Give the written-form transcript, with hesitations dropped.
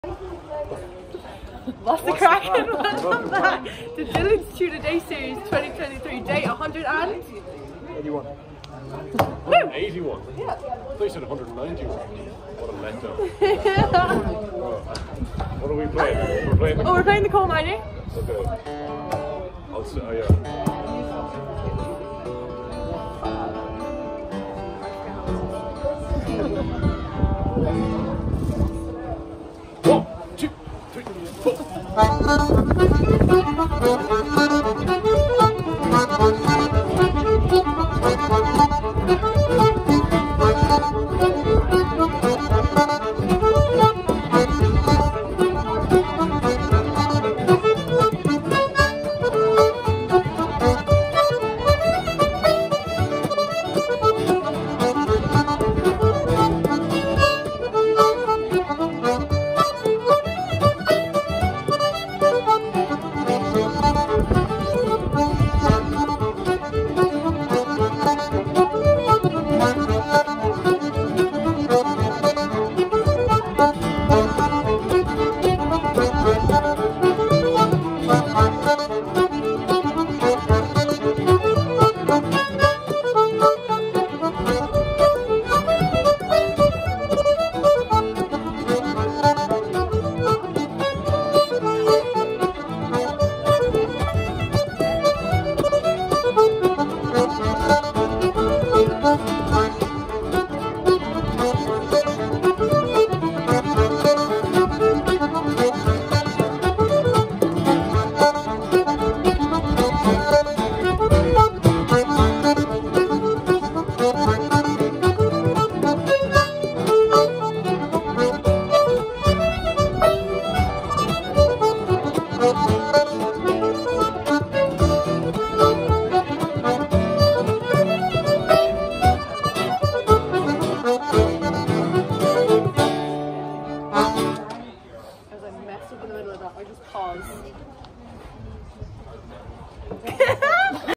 What's the crack? Welcome back to Dillon's Tuna Day Series 2023, day 181. Woo! 81? Yeah. I thought you said 191. What a letdown. What are we playing? We're playing the Coalminer. Okay. I'll say, oh yeah. One, two, three, four. In the middle of that, I just paused.